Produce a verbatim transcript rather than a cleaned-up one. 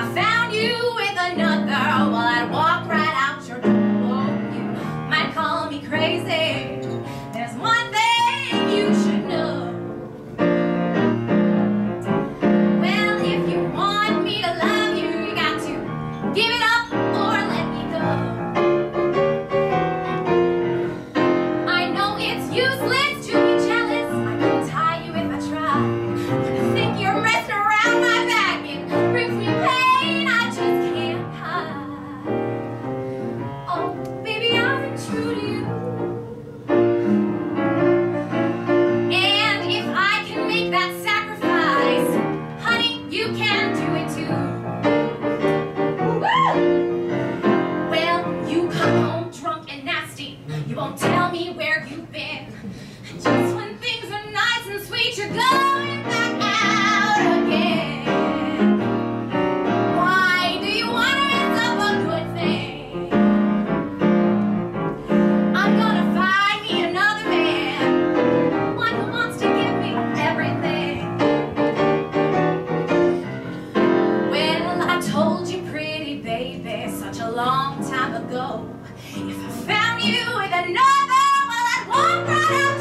I found you with another, well, I'd walk right out your door. You might call me crazy. There's one thing you should know. Well, if you want me to love you, you got to give it up or let me go. I know it's useless to be jealous. I couldn't tie you if I tried. I think you're messing around my back. It brings me pain I just can't hide. Oh, baby, I've been true to you. And if I can make that sacrifice, honey, you can do it too. Woo! Well, you come home drunk and nasty. You won't tell me where you've been. And just when things are nice and sweet, you're going back out again. Why do you want to mess up a good thing? I'm gonna find me another man, one who wants to give me everything. Well, I told you, pretty baby, such a long time ago, if I found you with another, well, I'd walk right out